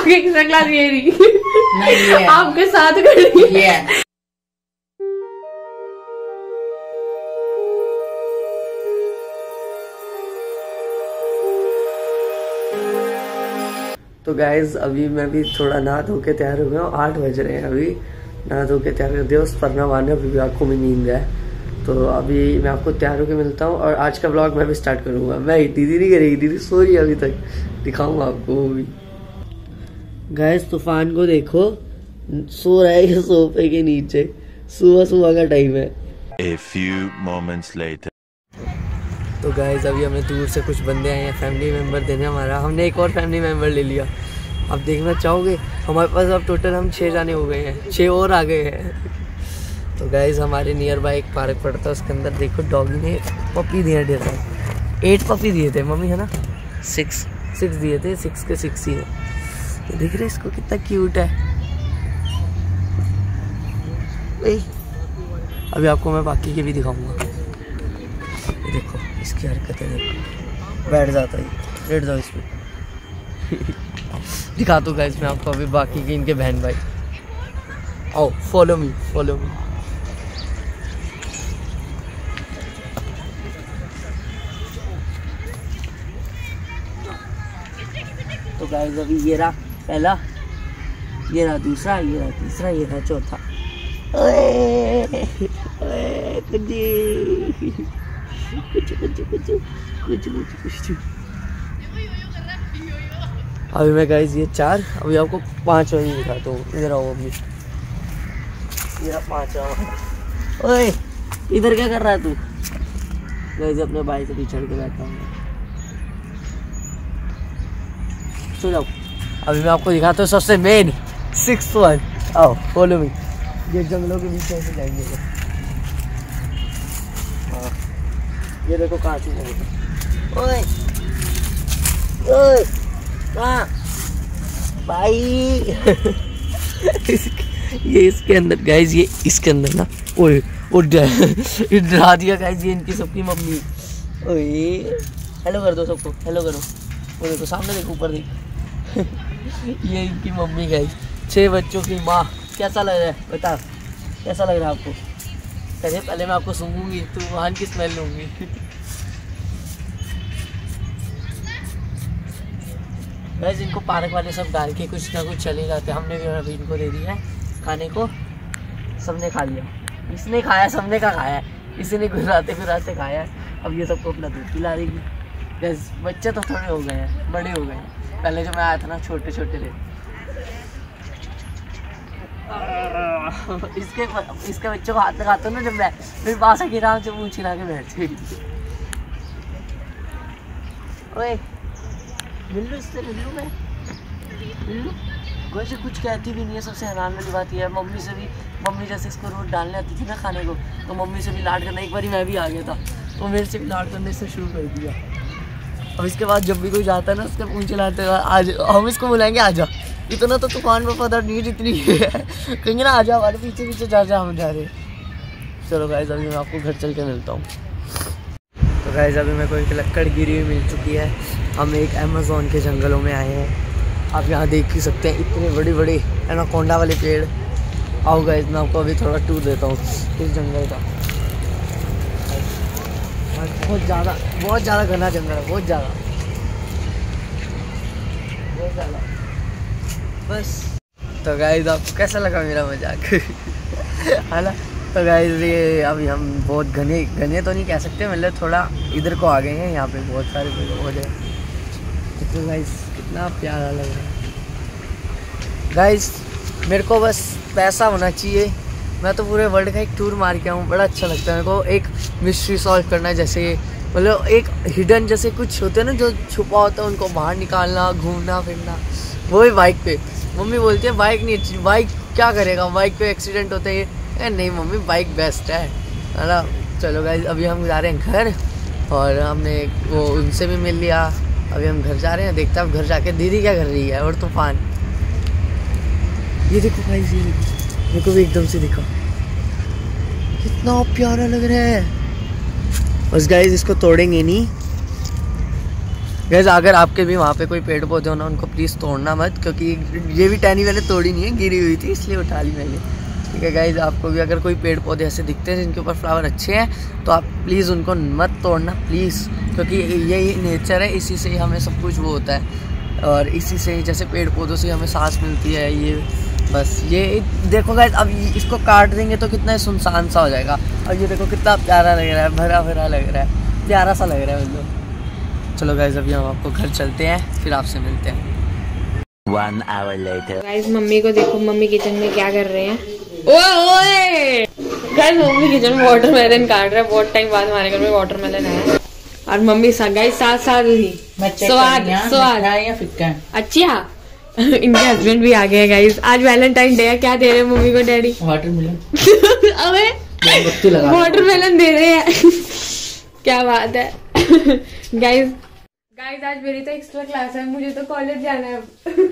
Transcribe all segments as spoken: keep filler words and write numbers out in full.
आपकी extra class ये रही आपके साथ कर रही है। तो गाइज अभी मैं भी थोड़ा नहा धो के तैयार हो गया हूँ। आठ बज रहे हैं अभी, नहा धो के तैयार कर दिया। उस पर नवाने अभी भी आंखों में नींद है, तो अभी मैं आपको तैयार होकर मिलता हूँ। और आज का ब्लॉग मैं भी स्टार्ट करूँगा। मैं दीदी नहीं करेगी, दीदी सो रही है अभी तक, दिखाऊंगा आपको वो भी। गाइज तूफान को देखो, सो रहा है सोफे के नीचे, सुबह सुबह का टाइम है। A few moments later. तो गाइज अभी हमें दूर से कुछ बंदे आए हैं फैमिली मेंबर देने हमारा। हमने एक और फैमिली मेंबर ले लिया। अब देखना चाहोगे, हमारे पास अब टोटल हम छः जाने हो गए हैं, छः और आ गए हैं। तो गाइज हमारे नियर बाय एक पार्क पड़ता है, उसके अंदर देखो डॉगी ने पपी दिया ढेर सारे। एट पपी दिए थे मम्मी, है ना? सिक्स सिक्स दिए थे, सिक्स के सिक्स ही है। तो देख रहे इसको कितना क्यूट है। अभी आपको मैं बाकी के भी दिखाऊंगा। देखो इसकी हरकतें देखो, बैठ जाता है, बैठ जाओ इस पर। दिखा दूँगा इसमें आपको अभी बाकी के इनके बहन भाई। आओ फॉलो मी, फॉलो मी। तो गाइस अभी ये रहा पहला, ये रहा दूसरा, ये रहा तीसरा, ये रहा चौथा। ओए ओए कुछ कुछ कुछ कुछ कुछ कुछ। अभी मैं गाइस ये चार, अभी आपको पांच वाली दिखाता हूँ। इधर आओ अभी, ये रहा पांचवा। ओए इधर क्या कर रहा है तू? गाइस अपने भाई से पिछड़ के बैठा हूँ, सो जाओ। अभी मैं आपको दिखाता हूँ सबसे मेन सिक्स्थ वन। आओ फॉलो मी। ये जंगलों के बीच से जाएंगे। हाँ ये देखो कहाँ चुका है। ओए ओए कहाँ भाई? ये इसके अंदर गाइज, ये इसके अंदर ना। ओए वो डरा दिया गाइज ये इनकी सबकी मम्मी। ओए हेलो कर दो सबको, हेलो करो। वो देखो सामने देखो, ऊपर देखो। ये इनकी मम्मी गाइज, छह बच्चों की माँ। कैसा लग रहा है बता, कैसा लग रहा है आपको? पहले पहले मैं आपको सूंघूंगी तो वहाँ की स्मेल लूँगी। वैसे इनको पार्क वाले सब डाल के कुछ ना कुछ चले जाते। हमने भी अभी इनको दे दिया है खाने को, सबने खा लिया। इसने खाया, सबने का खाया है, इसने घुराते घुराते खाया है। अब ये सबको अपना दूध पिला देगी। बस बच्चे तो थोड़े हो गए हैं, बड़े हो गए हैं। पहले जो मैं आया था ना छोटे छोटे थे। इसके इसके बच्चों को हाथ लगाता हूँ ना जब मैं, फिर पास आके आराम से मुँह छिला के बैठती। ओए मिल्लू, इससे मिल्लू में मिल्लू वैसे कुछ कहती भी नहीं है। सबसे हैरान वाली बात यह है, मम्मी से भी, मम्मी जैसे इसको रोज डालने आती थी ना खाने को, तो मम्मी से भी लाड करना। एक बार मैं भी आ गया था तो मेरे से भी लाड करने से शुरू कर दिया। अब इसके बाद जब भी कोई जाता है ना उसके पूंछ लाते हैं, आज हम इसको बुलाएंगे आजा। इतना तो तूफान में पता नहीं जितनी है, कहेंगे ना आजा, हमारे पीछे पीछे जा जा हम जा रहे। चलो गाइस अभी मैं आपको घर चल के मिलता हूँ। तो गाइस अभी मेरे को एक लक्कड़ गिरी हुई मिल चुकी है। हम एक अमेज़न के जंगलों में आए हैं। आप यहाँ देख ही सकते हैं इतने बड़े बड़े एनाकोंडा वाले पेड़। आओ गाइस मैं आपको अभी थोड़ा टूर देता हूँ इस जंगल का। बहुत ज़्यादा बहुत ज़्यादा घना जंगल है, बहुत ज़्यादा बहुत ज़्यादा बस। तो गाइस आपको कैसा लगा मेरा मजाक? है ना? तो गाइस ये अभी हम बहुत घने घने तो नहीं कह सकते, मतलब थोड़ा इधर को आ गए हैं। यहाँ पे बहुत सारे पेड़ पौधे। तो गाइस कितना प्यारा लग रहा है। गाइस मेरे को बस पैसा होना चाहिए, मैं तो पूरे वर्ल्ड का एक टूर मार के आऊँ। बड़ा अच्छा लगता है मेरे को। एक मिस्ट्री सॉल्व करना है, जैसे मतलब एक हिडन जैसे कुछ होते हैं ना जो छुपा होता है, उनको बाहर निकालना, घूमना फिरना। वो भी बाइक पे। मम्मी बोलती है बाइक नहीं अच्छी, बाइक क्या करेगा, बाइक पे एक्सीडेंट होते हैं। नहीं मम्मी बाइक बेस्ट है, है ना? चलो गाइस अभी हम जा रहे हैं घर, और हमने वो उनसे भी मिल लिया। अभी हम घर जा रहे हैं, देखते हैं घर जाके दीदी क्या कर रही है और तूफान। ये देखो गाइस, ये देखो, मेरे को भी एकदम से दिखा, कितना प्यारा लग रहा है। बस गाइस इसको तोड़ेंगे नहीं, गाइस अगर आपके भी वहाँ पे कोई पेड़ पौधे हो ना, उनको प्लीज़ तोड़ना मत, क्योंकि ये भी टहनी वाले तोड़ी नहीं है, गिरी हुई थी इसलिए उठा ली मैंने। ठीक है गाइस, आपको भी अगर कोई पेड़ पौधे ऐसे दिखते हैं जिनके ऊपर फ्लावर अच्छे हैं तो आप प्लीज़ उनको मत तोड़ना प्लीज़, क्योंकि यही नेचर है, इसी से ही हमें सब कुछ वो होता है, और इसी से ही जैसे पेड़ पौधों से हमें सांस मिलती है। ये बस ये देखो गाइस, अब इसको काट देंगे तो कितना सुनसान सा हो जाएगा। और ये देखो कितना प्यारा लग रहा है, भरा भरा लग रहा है, प्यारा सा लग रहा है मतलब। चलो गाइस अभी हम आपको घर चलते हैं, फिर आपसे मिलते हैं। One hour later. Guys mummy को देखो, मम्मी किचन में क्या कर रहे हैं। ओए ओए गाइस मम्मी किचन में वाटरमेलन काट रहा है, बहुत टाइम बाद हमारे घर में वाटरमेलन आया। और मम्मी सा गाइस साथ साथ ही स्वाद स्वाद अच्छा इनके हस्बैंड भी आ गए गाइस। आज वैलेंटाइन डे है, क्या दे रहे हैं मम्मी को डैडी? वाटरमेलन। अबे वाटरमेलन दे रहे हैं क्या बात है गाइस। गाइस आज मेरी तो एक्स्ट्रा क्लास है, मुझे तो कॉलेज जाना है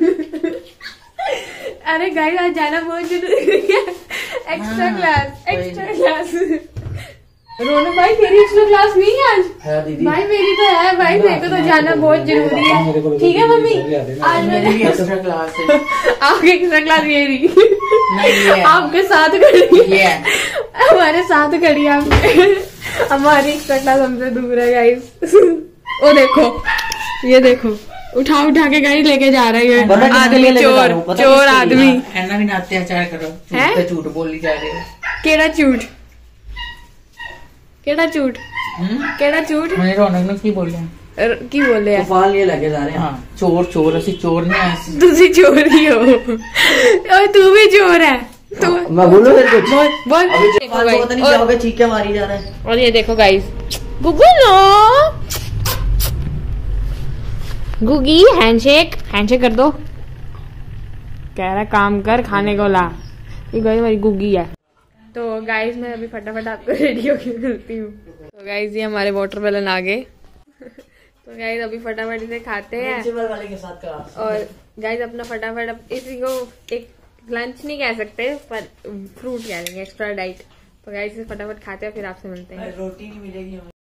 अरे गाइस आज जाना बहुत जरूरी है। एक्स्ट्रा क्लास एक्स्ट्रा क्लास रोनो भाई तेरी एक्स्ट्रा क्लास नहीं है आज? है दीदी। भाई मेरी तो है भाई, मेरे को तो जाना बहुत जरूरी है। ठीक है मम्मी, आज मेरी एक्स्ट्रा क्लास है। आपकी एक्स्ट्रा क्लास ये रही आपके साथ खड़ी है, हमारे साथ खड़ी है आप। हमारी एक्स्ट्रा क्लास हमसे दूर है गाइस। ओ देखो ये देखो, उठा उठा के गाड़ी लेके जा रही है आदमी, चोर चोर आदमी। भी ना अत्याचार करो, झूठ बोली जा रही है। केड़ा झूठ केड़ा झूठ केड़ा झूठ मैंने रौनक ने की बोलिया की बोले है तूफान ये लेके जा रहे हैं। हाँ चोर चोर असि चोर नहीं, तुसी चोर ही हो और तू भी चोर है। तो मैं बोलूं फिर कुछ बोल बोल। पता नहीं क्या हो गया, चीखें मारी जा रहा है। और ये देखो गाइस, गुगू नो गुगी हैंडशेक हैंडशेक कर दो, कह रहा काम कर खाने को ला। ये गाइस हमारी गुगी है। तो गाइस मैं अभी फटाफट आपको रेडी होके मिलती हूँ। तो गाइस ये हमारे वाटरमेलन आ गए तो गाइस अभी फटाफट इसे खाते हैं वाले के साथ करा। और गाइस अपना फटाफट अब इसी को एक लंच नहीं कह सकते पर फ्रूट कह देंगे, एक्स्ट्रा डाइट। तो गाइस इसे फटाफट खाते हैं, फिर आपसे मिलते हैं। रोटी नहीं मिलेगी।